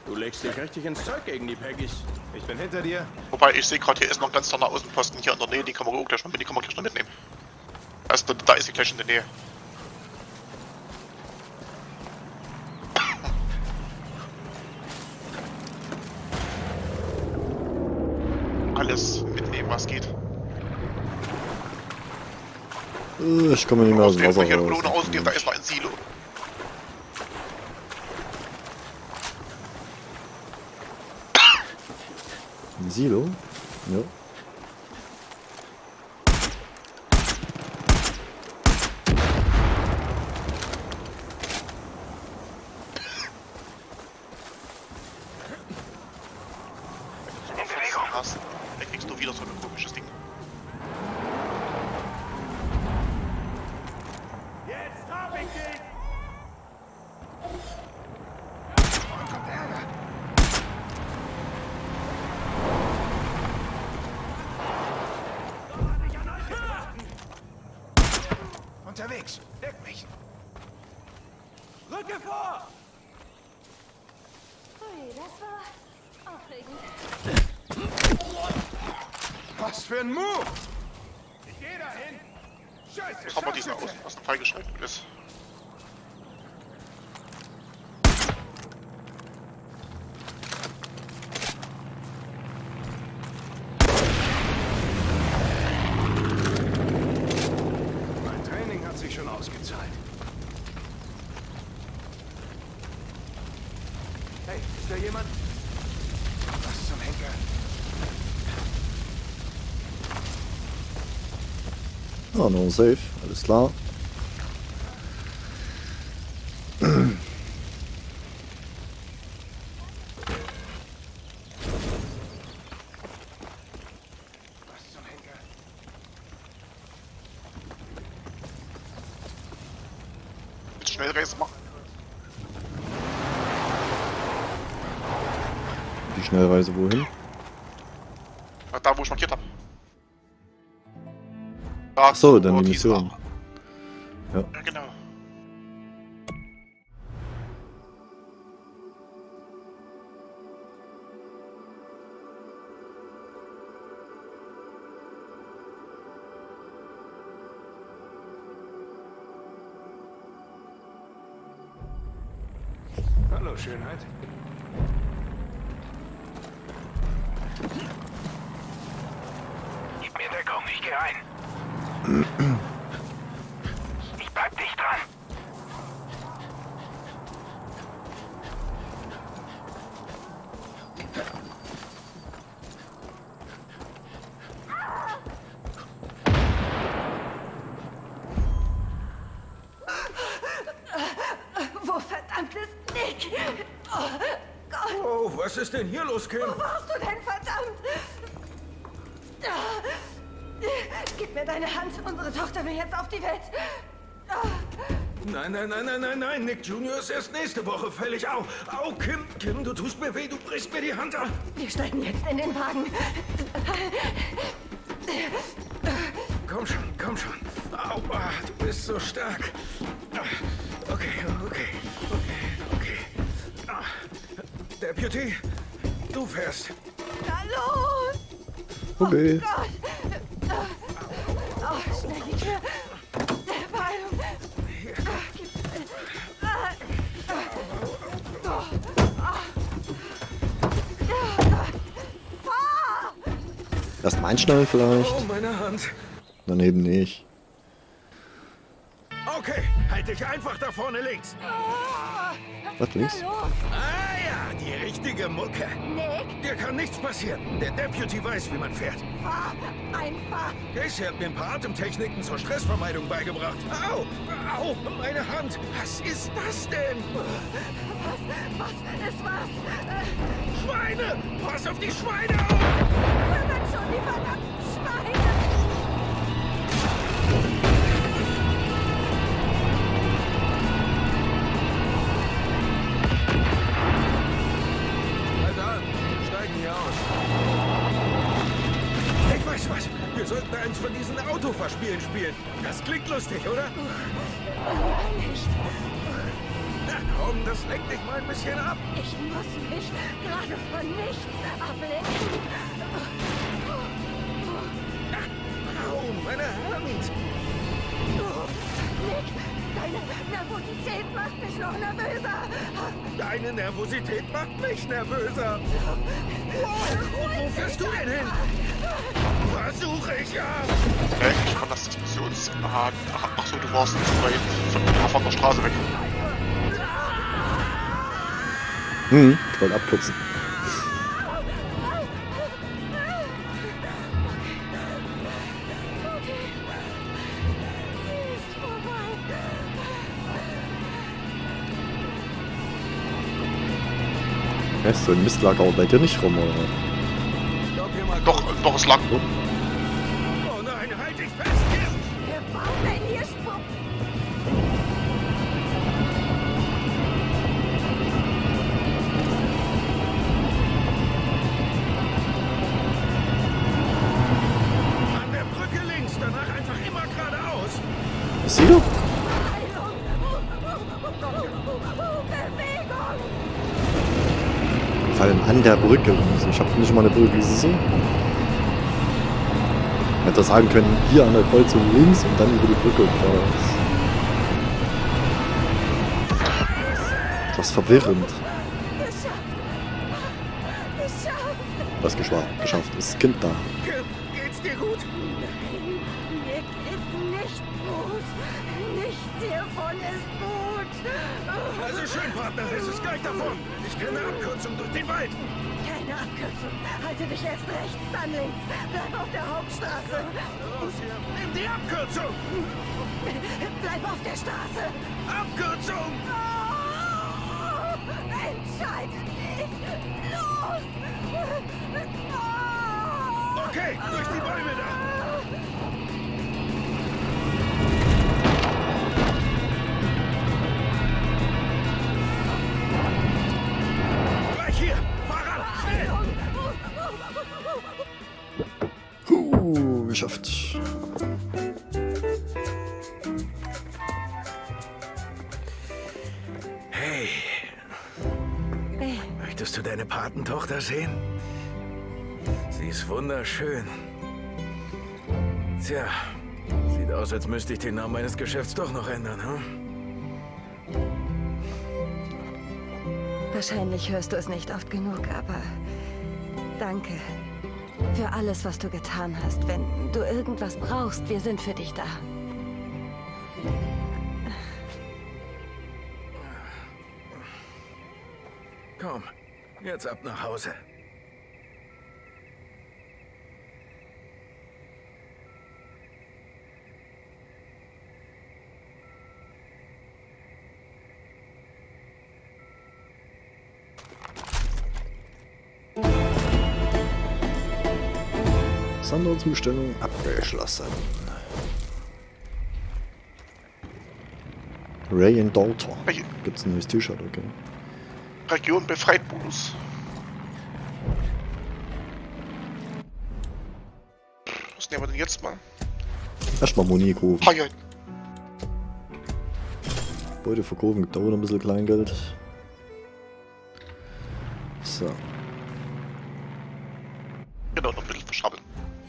Du legst dich richtig ins Zeug gegen die Peggies. Ich bin hinter dir. Wobei, ich sehe gerade, hier ist noch ein ganz toller Außenposten hier in der Nähe, die kann man auch gleich mal mitnehmen. Also, da ist sie gleich in der Nähe. Alles mitnehmen, was geht. Ich komme nicht mehr aus dem Wasser raus. Da ist noch ein Silo. Ein Silo? Ja. Da kriegst du wieder so ein komisches Ding. Jetzt hab ich dich! Unterwegs! Deck mich! Rücke vor! Ui, das war aufregend. Was für ein Move! Ich geh dahin! Scheiße! Jetzt haben wir diesen Außenposten freigeschaltet ist. Mein Training hat sich schon ausgezahlt. Hey, ist da jemand? Was zum Henker? Ah, noch ein Safe, alles klar. Was zum Henker? Willst du Schnellreise machen? Die Schnellreise wohin? Da, wo ich markiert habe. Ach so, dann die Mission. Ja, genau. Hallo, Schönheit. Gib mir Deckung, ich gehe ein. Ich bleib dicht dran. Wo verdammt ist Nick? Oh Gott, Oh, was ist denn hier los, Kim? wo warst du denn, verdammt? Gib mir deine Hand. Unsere Tochter will jetzt auf die Welt. Nein. Nick Jr. ist erst nächste Woche fällig. Au, Kim, du tust mir weh, du brichst mir die Hand ab. Wir steigen jetzt in den Wagen. Komm schon. Au, du bist so stark. Okay. Deputy, du fährst. Na los! Okay. Oh Gott! Oh, schnell die Tür. Beeilung. Erst mal einschnallen vielleicht. Oh, meine Hand. Dann eben nicht. Okay, halt dich einfach da vorne links. Was links? Ah ja, die richtige Mucke. Nick, Dir kann nichts passieren. Der Deputy weiß, wie man fährt. fahr einfach. Casey hat mir ein paar Atemtechniken zur Stressvermeidung beigebracht. Au, meine Hand. Was ist das denn? Was ist was? Schweine! Pass auf die Schweine auf! Kümmert schon die verdammten Schweine! Alter, wir steigen hier aus. Ich weiß was. Wir sollten eins von diesen Autofahrspielen spielen. Das klingt lustig, oder? Nicht. Na, komm, das lenkt dich mal ein bisschen ab. Ich muss mich gerade von nichts ablenken. Au, meine Hand. Nick, deine Nervosität macht mich noch nervöser. Deine Nervosität macht mich nervöser. Wo fährst du denn hin? Versuche ich ja. Ich kann das Diskussions... Ach so, du warst zu weit von der Straße weg. Ich wollte abkürzen. Weißt du, ein Mist lag auch bei dir nicht rum, oder? Stopp hier mal. Doch, es lag. Oh nein, halt dich fest hier. Wer baut denn hier Spuck? An der Brücke links, danach einfach immer geradeaus. Ist hier? Vor allem an der Brücke. Ich habe nicht mal eine Brücke gesehen. Ich hätte sagen können, hier an der Kreuzung links und dann über die Brücke und geradeaus. Etwas verwirrend. Was geschafft? Ist das Kind da? Geht's dir gut? Nick ist nicht gut. Nichts hiervon ist gut. Also schön, Partner, es ist gleich davon. Ich kenne eine Abkürzung durch den Wald. Keine Abkürzung. Halte dich erst rechts, dann links. Bleib auf der Hauptstraße. Nimm die Abkürzung. Bleib auf der Straße. Abkürzung. Oh, entscheide dich. Los. Oh. Okay, durch die Bäume da. Gleich hier. Fahr ran, schnell. Geschafft. Hey. Möchtest du deine Patentochter sehen? Sie ist wunderschön. Tja, sieht aus, als müsste ich den Namen meines Geschäfts doch noch ändern, hm? Wahrscheinlich hörst du es nicht oft genug, aber danke für alles, was du getan hast. Wenn du irgendwas brauchst, wir sind für dich da. Komm, jetzt ab nach Hause. Sonderzustellung abgeschlossen. Ray and Daughter. Gibt's ein neues T-Shirt, okay. Region befreit Bonus. Was nehmen wir denn jetzt mal? Erstmal Monique rufen. Ah, ja. Beute verkaufen, dauert ein bisschen Kleingeld. So. Genau, noch ein bisschen verschrabbeln.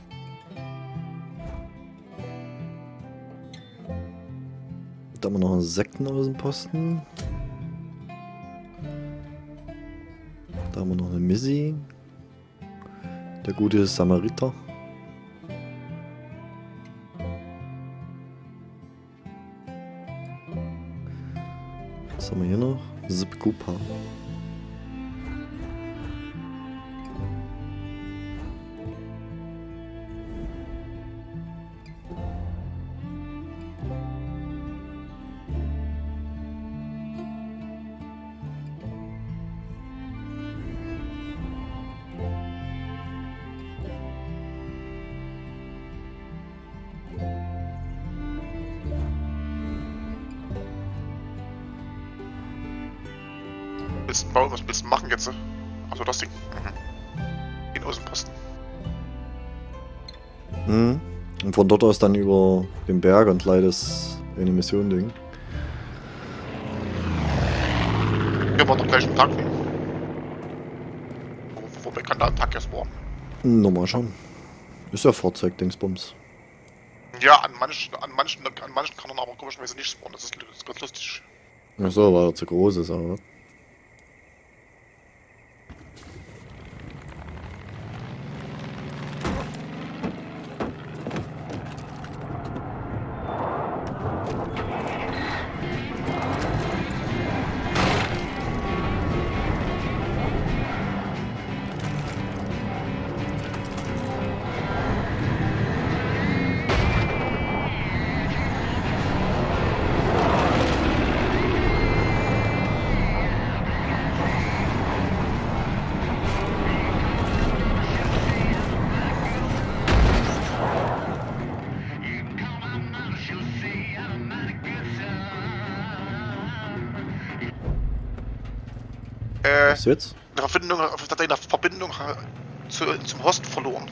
Da haben wir noch einen Sektenaußenposten. Da haben wir noch eine Missy. Der gute Samariter. Was haben wir hier noch? Zipkupa. Willst du bauen? Was willst du machen jetzt? Also das Ding. Mhm. Den Außenposten. Mhm. Und von dort aus dann über den Berg und gleich das eine Mission-Ding. wir doch gleich einen Tag. Wobei kann da ein Tag erst war. Nochmal schon. Ist ja Fahrzeug-Dingsbums. Ja, an manchen kann man aber komischerweise nicht spawnen. Das ist ganz lustig. Achso, weil er zu groß ist, aber. Was jetzt? Eine Verbindung zum Host verloren.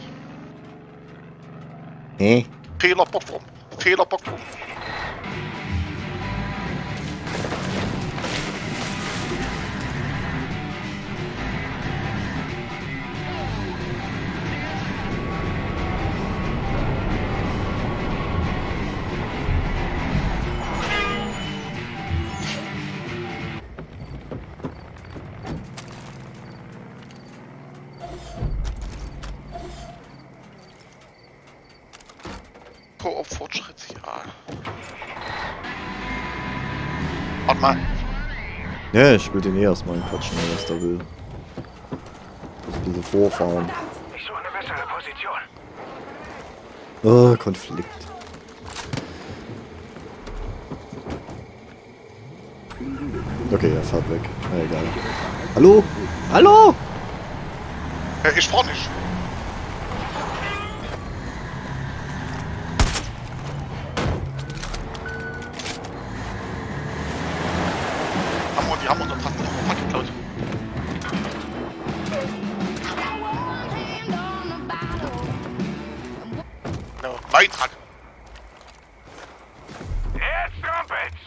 Fehler Bockwurm. Koop-Fortschritt, ja. Warte mal. Ja, ich will den eh erstmal quatschen, was der will. Muss ein bisschen vorfahren. Ich suche eine bessere Position. Oh, Konflikt. Okay, er fährt weg. Na egal. Hallo? Hallo? Ich fahr nicht. Die haben unseren Transport geklaut. No, Beitrag. Jetzt Trumpets!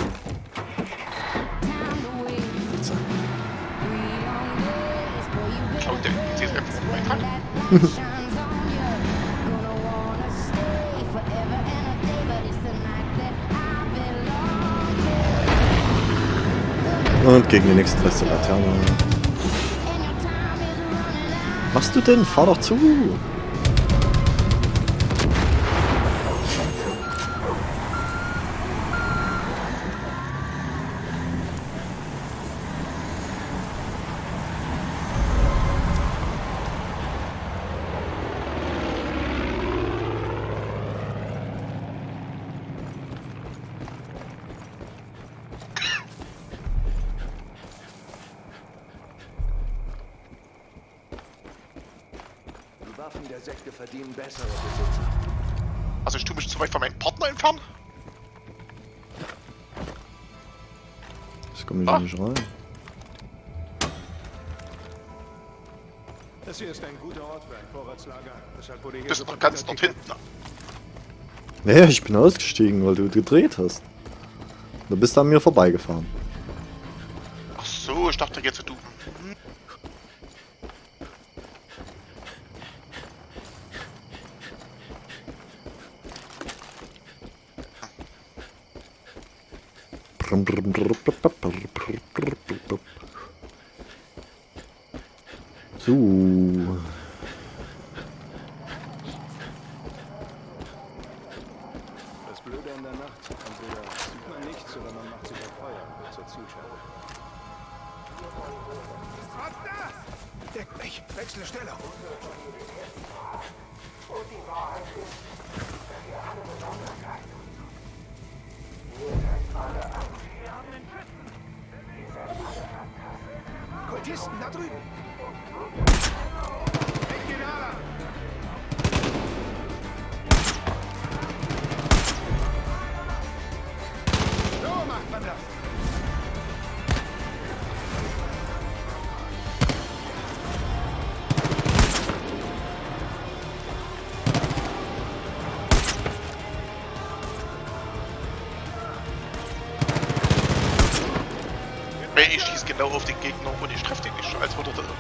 Klaut der CSM von Beitrag? Und gegen die nächste beste Laterne. Machst du denn? Fahr doch zu! Die Waffen der Sekte verdienen bessere Besitzer. Also ich tue mich zu weit von meinem Partner entfernen. Das komme ich nicht rein. Das hier ist ein guter Ort für ein Vorratslager. Deshalb wurde hier Bist noch ganz dort hinten. Naja, ich bin ausgestiegen, weil du gedreht hast. Du bist an mir vorbeigefahren. Ach so, ich dachte jetzt du. So. Das Blöde an der Nacht. Entweder sieht man nichts oder man macht sich auf Feuer zur Zuschauer. Was das? Deck mich! Wechsle Stellung! Und die Wahrheit ist, dass wir alle Besonderheit. Wir sind alle Angst. Wir haben den Schützen. Wir sind alle fantastisch. Kultisten da drüben! Regionaler! So macht man das! Ey, ich schieße genau auf den Gegner und ich treffe den nicht, als würde der...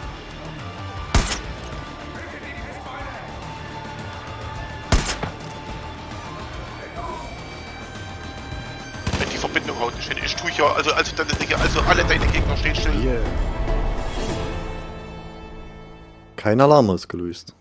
Wenn die Verbindung haut nicht hin. Ich tue hier, also alle deine Gegner stehen still. Hier. Kein Alarm ausgelöst.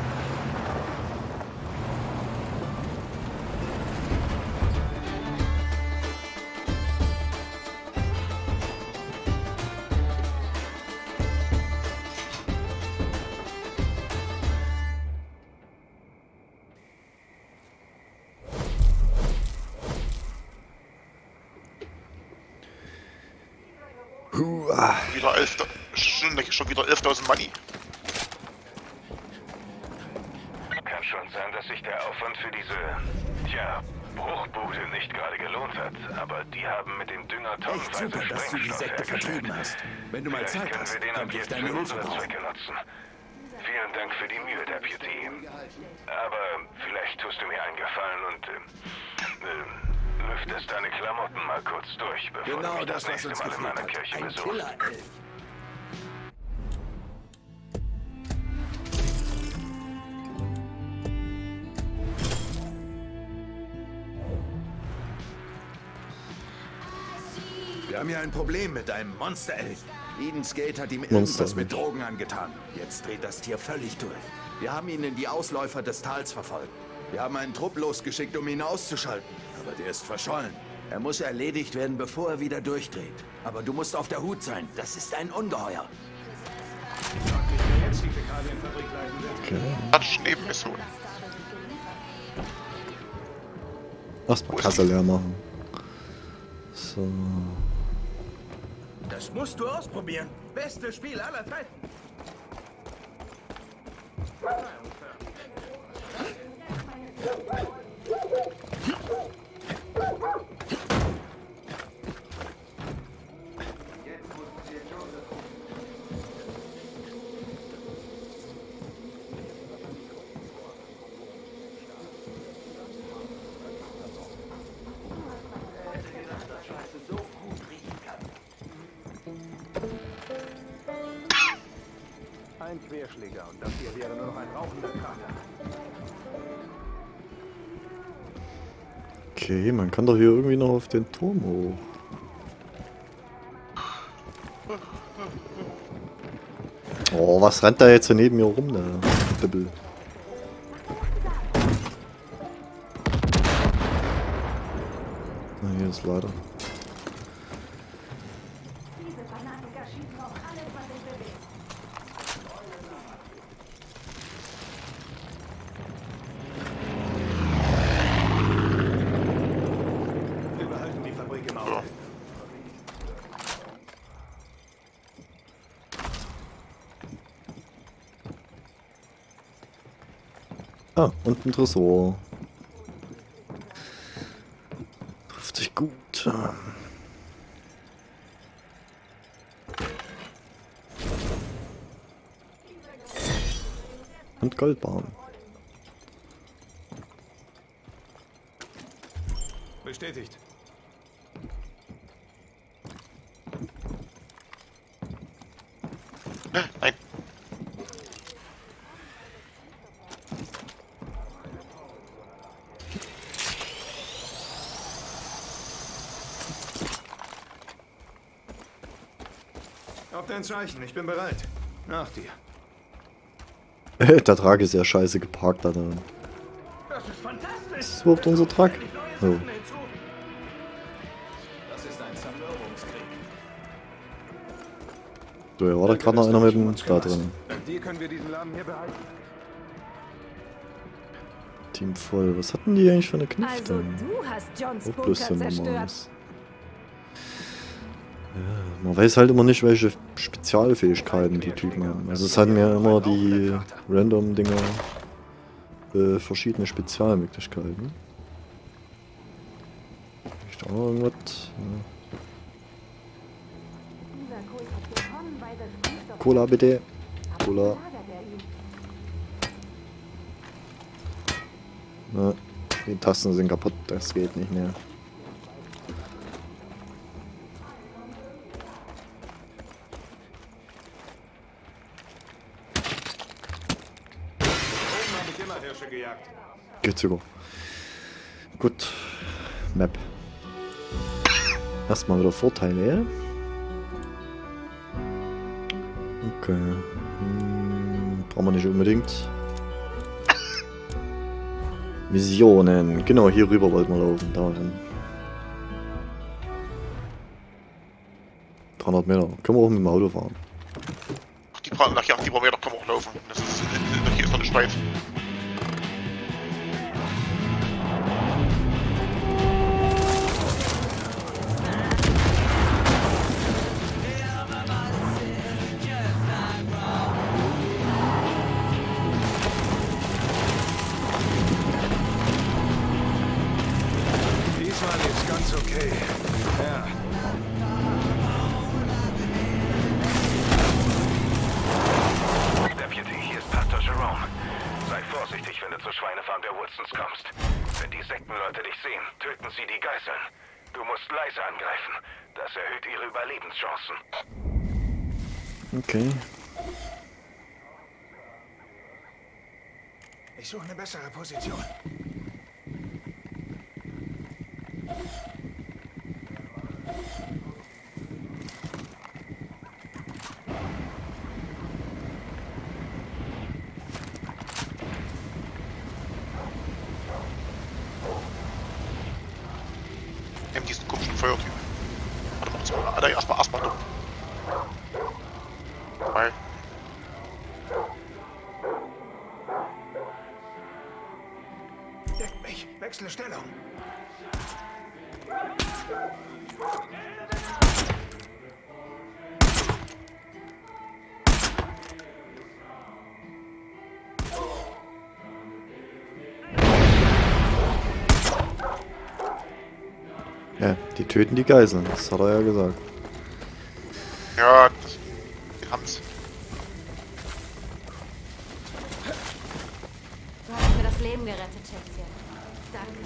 Wieder 11. Schon wieder 11.000 Money. Kann schon sein, dass sich der Aufwand für diese, Bruchbude nicht gerade gelohnt hat. Aber die haben mit dem Dünger Echt super, dass du die Sekte vertrieben hast. Wenn du mal Zeit hast, könnte ich deine Hilfe brauchen. nutzen. Vielen Dank für die Mühe, Deputy. Aber vielleicht tust du mir einen Gefallen und lüftest deine Klamotten mal kurz durch, bevor du mich das nächste Mal in meiner Kirche besuchst. Wir haben hier ein Problem mit einem Monsterelch. Eden's Gate hat ihm irgendwas mit Drogen angetan. Jetzt dreht das Tier völlig durch. Wir haben ihn in die Ausläufer des Tals verfolgt. Wir haben einen Trupp losgeschickt, um ihn auszuschalten. Aber der ist verschollen. Er muss erledigt werden, bevor er wieder durchdreht. Aber du musst auf der Hut sein. Das ist ein Ungeheuer. Okay. Quatsch-Nebenmission. Erstmal Kasse leer machen. So. Das musst du ausprobieren. Bestes Spiel aller Zeiten. Ein Querschläger und das hier wäre nur noch ein rauchender Krater. Okay, man kann doch hier irgendwie noch auf den Turm hoch. Oh, was rennt da jetzt so neben mir rum, der Bibbel? Na, hier ist leider. Wir behalten die Fabrik im Auge. Ah, und ein Tresor. Trifft sich gut. Und Goldbarren. Bestätigt. Nein. Auf dein Zeichen, ich bin bereit. Nach dir. Der Truck ist ja scheiße geparkt, Alter. Das ist fantastisch. Das ist überhaupt unser Truck. Oh. Das ist ein Zerstörungskrieg. So, ja, war da gerade noch einer mit dem da drin. Dank dir können wir diesen Laden hier behalten. Team voll. Was hatten die eigentlich für eine Knifte? Also du hast Johns Auch bloß Bunker so zerstört. normales. Ja, man weiß halt immer nicht, welche Spezialfähigkeiten die Typen haben. Also es hatten ja immer die Random-Dinger verschiedene Spezialmöglichkeiten. Ist auch noch irgendwas? Ja. Cola bitte. Cola. Na, die Tasten sind kaputt, das geht nicht mehr. Hirsche gejagt. Geht sogar. Gut. Map. Erstmal wieder Vorteile. Okay. Brauchen wir nicht unbedingt. Missionen. Genau, hier rüber wollten wir laufen. Dahin. 300 Meter. Können wir auch mit dem Auto fahren. Ach, die paar Meter können wir auch laufen. Das ist, hier ist noch nicht weit. Diesmal ist ganz okay. Ja. Deputy, hier ist Pastor Jerome. Sei vorsichtig, wenn du zur Schweinefarm der Woodsons kommst. Wenn die Sektenleute dich sehen, töten sie die Geiseln. Du musst leise angreifen. Das erhöht ihre Überlebenschancen. Okay. Ich suche eine bessere Position. Nimm diesen komischen Feuertyp. Warte mal, erstmal dumm. Weil. Deckt mich. Wechsle Stellung. Ja, die töten die Geiseln. Das hat er ja gesagt. Ja, die haben's. Du hast mir das Leben gerettet, Schätzchen. Danke.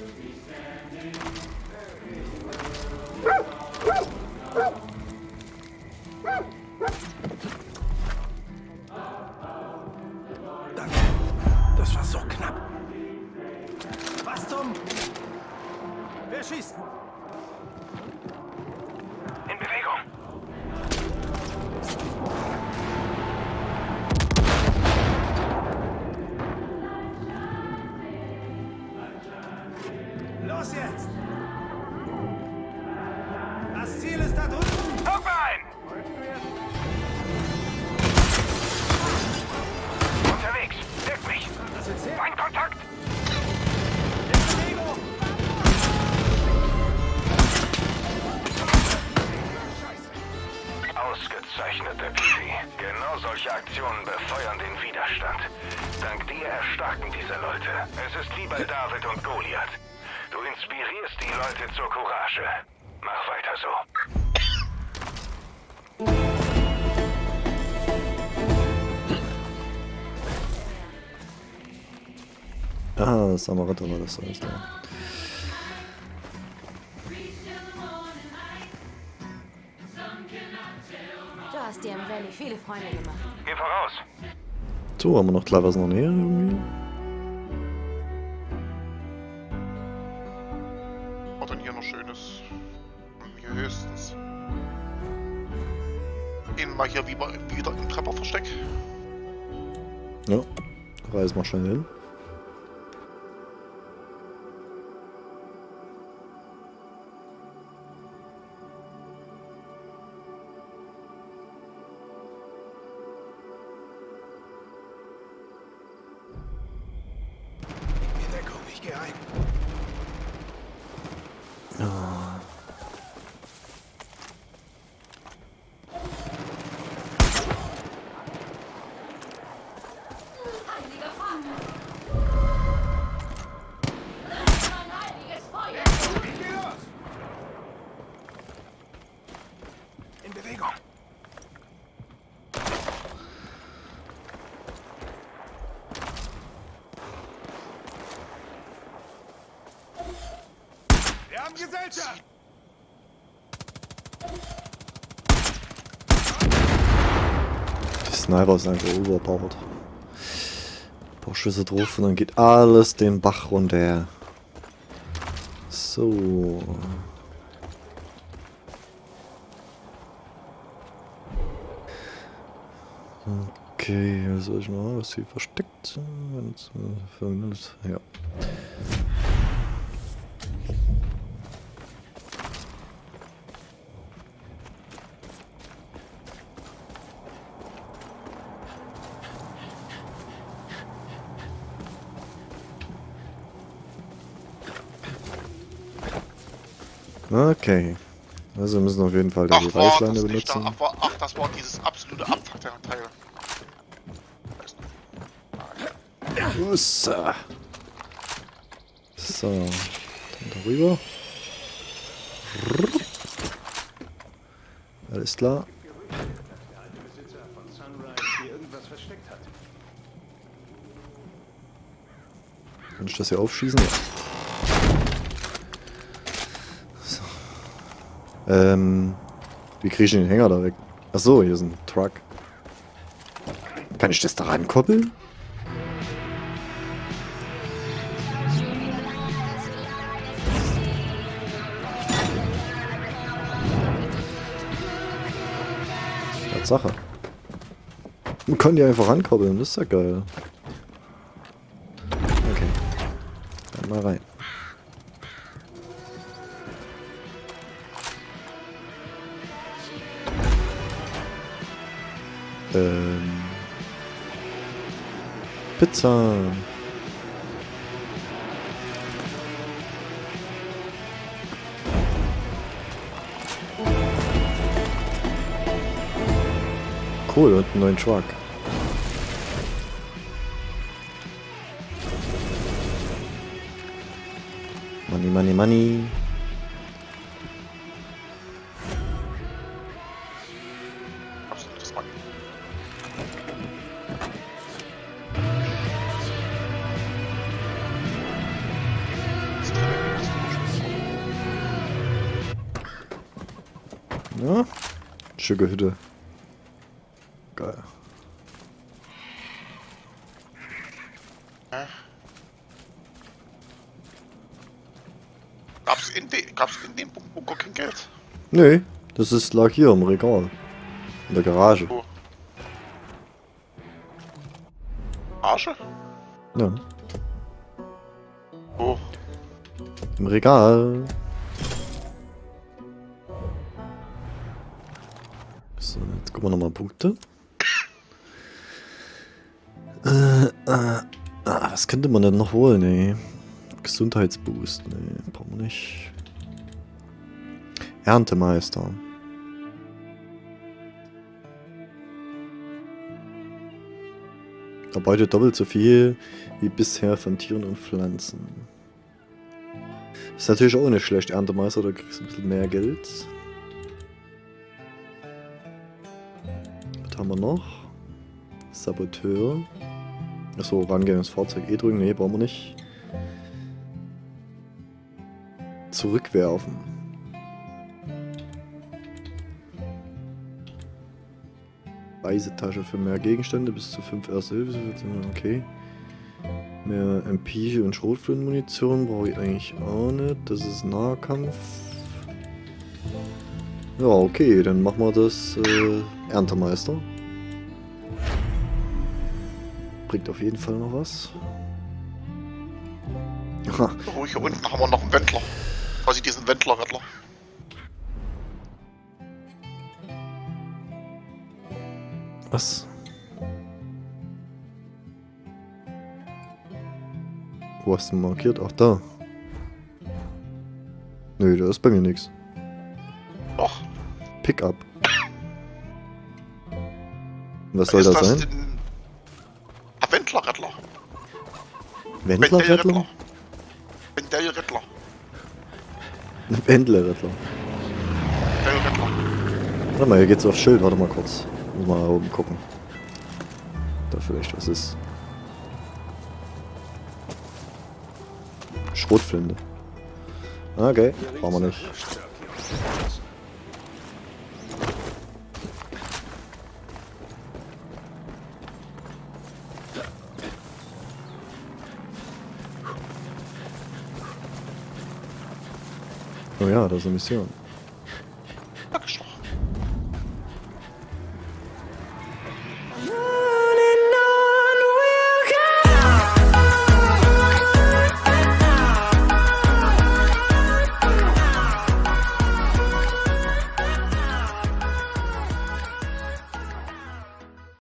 Danke. Das war so knapp. Was zum... Wer schießt? In Bewegung. Los jetzt! Das Ziel ist da drüben! Hucke ein! Unterwegs. Deck mich. Was jetzt her? Feindkontakt. Bewegung! Ausgezeichnet, Deputy. Genau solche Aktionen befeuern den Widerstand. Dank dir erstarken diese Leute. Es ist wie bei David und Goliath. Du inspirierst die Leute zur Courage. Mach weiter so. Ah, das Samariter war das alles da. Du hast dir im Valley viele Freunde gemacht. Geh voraus. So, haben wir noch gleich was in der Nähe irgendwie? Was denn hier noch Schönes? Hier höchstens. Gehen wir mal hier wieder im Trepperversteck. Ja, reisen wir schnell hin. In Deckung, ich gehe ein. Ich gehe los! In Bewegung. Wir haben Gesellschaft! Die Sniper ist einfach overpowered. Paar Schüsse drauf und dann geht alles den Bach runter. So. Okay, also ich mal, was hier versteckt. Ja. Okay. Also wir müssen auf jeden Fall die Reißleine benutzen. Ach, das war dieses absolute Abfuck-Teil. So, dann darüber. Alles klar. Kann ich das hier aufschießen? Ja. So. Wie kriege ich den Hänger da weg? Achso, hier ist ein Truck. Kann ich das da rankoppeln? Sache. Man kann die einfach rankoppeln, das ist ja geil. Okay. Dann mal rein. Pizza. Cool, und einen neuen Truck. Money, money, money. Ja, schöne Hütte. Geil. Gab's in dem Bunker kein Geld? Nee, das lag hier im Regal. In der Garage. Oh. Garage? Ja. Oh. Im Regal. So, jetzt gucken wir nochmal Punkte. Was könnte man denn noch holen, ey? Gesundheitsboost, nee, brauchen wir nicht. Erntemeister. Arbeitet doppelt so viel wie bisher von Tieren und Pflanzen. Ist natürlich auch nicht schlecht, Erntemeister, da kriegst du ein bisschen mehr Geld. Was haben wir noch? Saboteur. Achso, rangehen ins Fahrzeug E drücken, nee, brauchen wir nicht. Zurückwerfen. Reisetasche für mehr Gegenstände, bis zu 5 Erste Hilfe, okay. Mehr MP und Schrotflintenmunition brauche ich eigentlich auch nicht. Das ist Nahkampf. Ja, okay, dann machen wir das Erntemeister. Bringt auf jeden Fall noch was. Oh, hier unten haben wir noch einen Wendler. Quasi diesen Wendler-Wettler. Was? Wo hast du denn markiert? Ach, da. Nö, da ist bei mir nichts. Doch. Pickup. Was soll das sein? Ein Wendler-Rettler. Wendler-Rettler? Wendler-Rettler. Wendler-Rettler. Wendler-Rettler. Warte mal, hier geht's aufs Schild. Warte mal kurz. Muss mal oben gucken. Da vielleicht was ist. Schrotflinte. Okay, brauchen wir nicht. Oh ja, das ist eine Mission.